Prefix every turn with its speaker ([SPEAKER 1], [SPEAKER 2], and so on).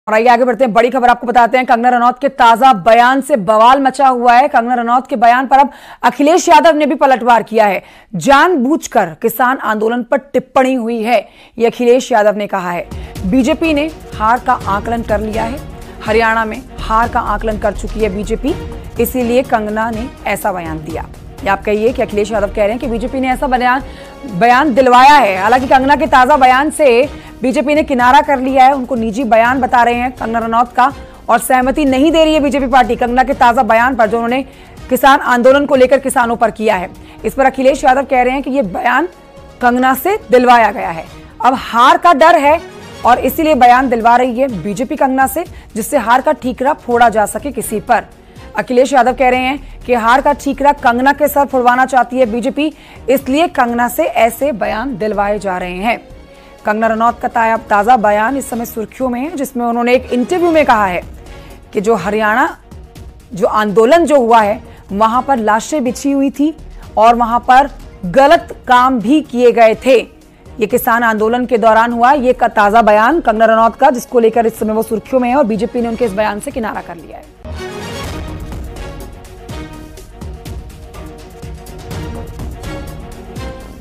[SPEAKER 1] और आइए आगे बढ़ते हैं। बड़ी खबर आपको बताते हैं, कंगना रनौत के ताजा बयान से बवाल मचा हुआ है। कंगना रनौत के बयान पर अब अखिलेश यादव ने भी पलटवार किया है। जानबूझकर किसान आंदोलन पर टिप्पणी हुई है, ये अखिलेश यादव ने कहा है। बीजेपी ने हार का आकलन कर लिया है, हरियाणा में हार का आकलन कर चुकी है बीजेपी, इसीलिए कंगना ने ऐसा बयान दिया। या आप कहिए कि अखिलेश यादव कह रहे हैं कि बीजेपी ने ऐसा बयान दिलवाया है। हालांकि कंगना के ताजा बयान से बीजेपी ने किनारा कर लिया है, उनको निजी बयान बता रहे हैं कंगना रनौत का, और सहमति नहीं दे रही है बीजेपी पार्टी कंगना के ताजा बयान पर जो उन्होंने किसान आंदोलन को लेकर किसानों पर किया है। इस पर अखिलेश यादव कह रहे हैं कि यह बयान कंगना से दिलवाया गया है। अब हार का डर है और इसीलिए बयान दिलवा रही है बीजेपी कंगना से, जिससे हार का ठीकरा फोड़ा जा सके किसी पर। अखिलेश यादव कह रहे हैं कि हार का ठीकरा कंगना के सर फुड़वाना चाहती है बीजेपी, इसलिए कंगना से ऐसे बयान दिलवाए जा रहे हैं। कंगना रनौत का ताजा बयान इस समय सुर्खियों में है, जिसमें उन्होंने एक इंटरव्यू में कहा है कि जो हरियाणा जो आंदोलन जो हुआ है वहां पर लाशें बिछी हुई थी और वहां पर गलत काम भी किए गए थे। ये किसान आंदोलन के दौरान हुआ ये ताजा बयान कंगना रनौत का, जिसको लेकर इस समय वो सुर्खियों में है और बीजेपी ने उनके इस बयान से किनारा कर लिया है।